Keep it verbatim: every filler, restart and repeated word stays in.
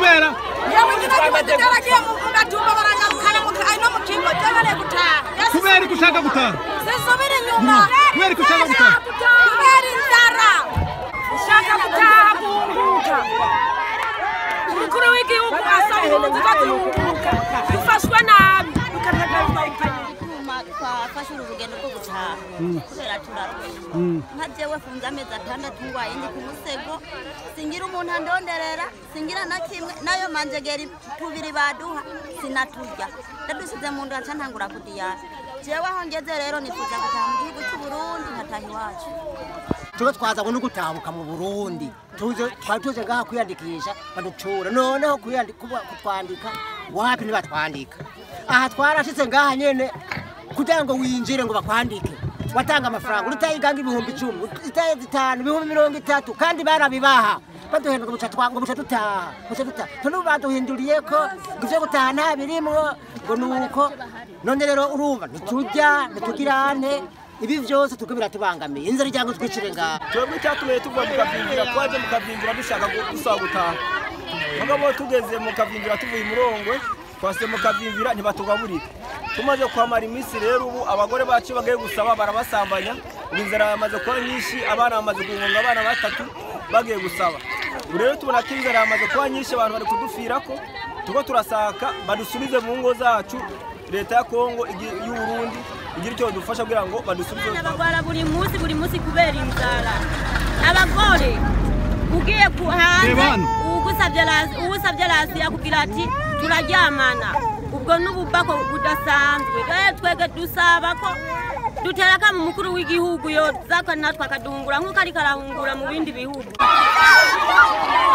kubera yewe ngitaragiye mu gatumba baranyakana mu kai no mu kingo cyangane gutaha kubera gushaka gutaha sisubira inyuma kubera gushaka gutaha kubera inzara ushaka gutaha bunguka umukuru w'igihugu asaba ibintu bigatunguka ufashwe nabi twafashe urugendo rwo gutaha kubera turaruye nka jewe funze amezi atandatu ngwaye ndi ku musego singira umuntu andonderera singira na kimwe nayo manjegeri tubiri baduha sinaturya ndadusize mu nda ntangura kudiyana jewe aho ngeze rero nifuza gutaha mu gihugu cy'u Burundi nkataha iwacu tuba twaza ngo nugutabuka mu Burundi tuje twatuje ngaha kwiyandikisha baducura noneho kutwandika wapi nibatwandika aha twarashitse ngaha nyene kugira ngo winjire ngo bakwandike watanga amafaranga urutayiganga ibihumbi icumi itaye zitanu ibihumbi mirongo itatu kandi barabibaha baduhenda ngo buca twango buca dutaha buca dutaha tunu baduhinduriye ko givyo gutaha nta birimwo ngo nuko none rero urumva nitujya nitugirane ibi vyose tukubira tubangamiye inzara ijyango twicire ngaha twebwe cyatume tuva mukavingira twaje mukavingira dushaka gusaba gutaha mugabo tugeze mukavingira tuvuye Murongwe twase mukavingira ntibatugaburira tumaze kwamara iminsi rero ubu abagore bacu bagaye gusaba barabasambanya inzara yamaze kuba nyinshi abana bamaze guhunga abana batatu bagiye gusaba rero tubona ko inzara yamaze kuba nyinshi abantu bari kudufirako tuko turasaka badusubize mu ngo zacu leta ya Kongo y'u Burundi igira icyo dufasha kugira ngo badusubize abagwara buri munsi buri munsi kubera inzara abagore ugiye kuhanza ugusabye lazi ugusabye lazi yakubwira ati turaryamana ubwo n'ububako budasanzwe rero twege dusaba ko duteraka mu mukuru w'igihugu yo zaka natwe akadungura nk'uko ari karahungura mu bindi bihugu